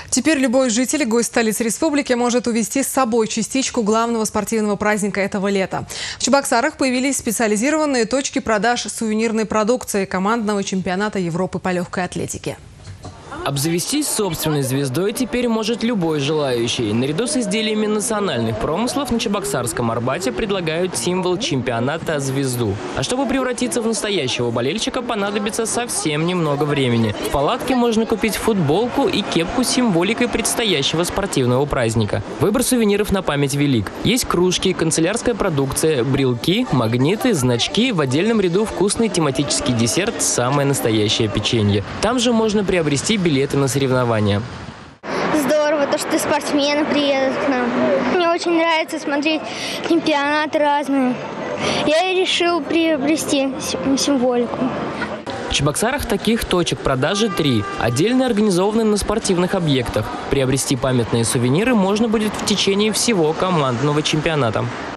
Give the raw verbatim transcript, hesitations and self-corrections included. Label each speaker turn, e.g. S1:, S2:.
S1: Теперь любой житель, гость столицы республики может увезти с собой частичку главного спортивного праздника этого лета. В Чебоксарах появились специализированные точки продаж сувенирной продукции командного чемпионата Европы по легкой атлетике.
S2: Обзавестись собственной звездой теперь может любой желающий. Наряду с изделиями национальных промыслов на Чебоксарском Арбате предлагают символ чемпионата – звезду. А чтобы превратиться в настоящего болельщика, понадобится совсем немного времени. В палатке можно купить футболку и кепку с символикой предстоящего спортивного праздника. Выбор сувениров на память велик. Есть кружки, канцелярская продукция, брелки, магниты, значки, в отдельном ряду вкусный тематический десерт – самое настоящее печенье. Там же можно приобрести билеты на соревнования.
S3: Здорово, то, что спортсмены приедут к нам. Мне очень нравится смотреть чемпионаты разные. Я и решил приобрести символику.
S2: В Чебоксарах таких точек продажи три. Отдельно организованы на спортивных объектах. Приобрести памятные сувениры можно будет в течение всего командного чемпионата.